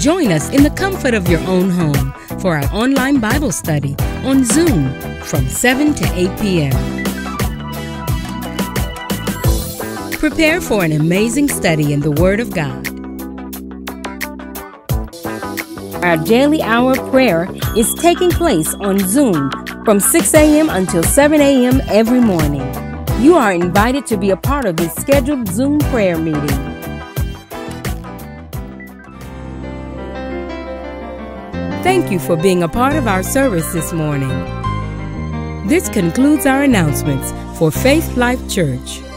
Join us in the comfort of your own home for our online Bible study on Zoom from 7 to 8 p.m. Prepare for an amazing study in the Word of God. Our daily hour of prayer is taking place on Zoom from 6 a.m. until 7 a.m. every morning. You are invited to be a part of this scheduled Zoom prayer meeting. Thank you for being a part of our service this morning. This concludes our announcements for Faith Life Church.